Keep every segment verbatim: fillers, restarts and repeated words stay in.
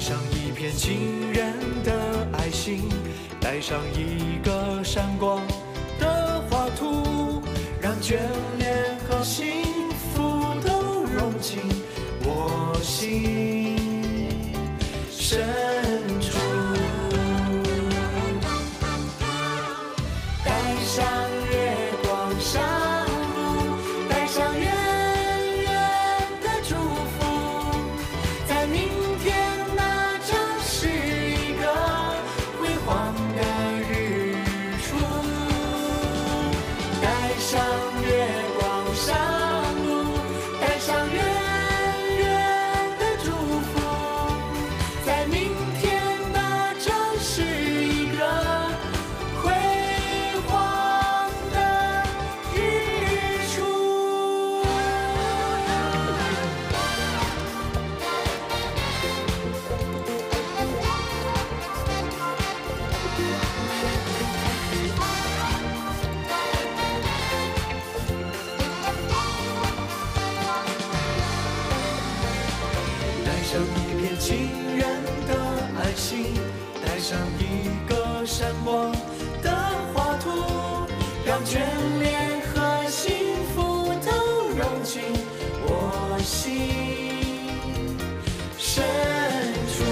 上一片情人的爱心，带上一个闪光的画图，让眷恋和幸福都融进我心深处。带上月光上路，带上远远的祝福，在明天那将是一个辉煌的日出。带上月光上路，带上远远的祝福，在明天那将是一个辉煌的日出。带上一片情人的爱心，带上一个闪光的画图，让眷恋和幸福都融进我心深处。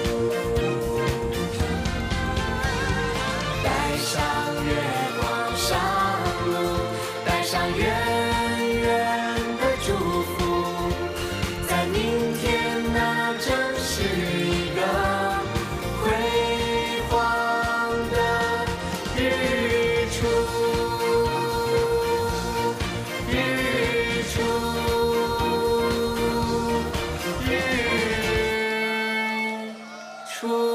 带上月光上路，带上远远的祝福，在明天那将是一个辉煌的日出。日出，日出。